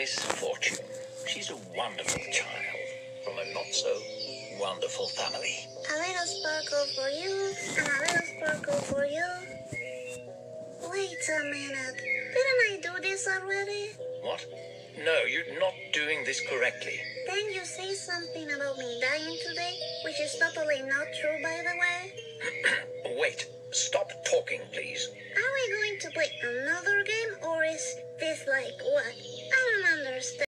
Miss Fortune. She's a wonderful child from a not-so-wonderful family. A little sparkle for you, and a little sparkle for you. Wait a minute. Didn't I do this already? What? No, you're not doing this correctly. Then you say something about me dying today, which is totally not true, by the way.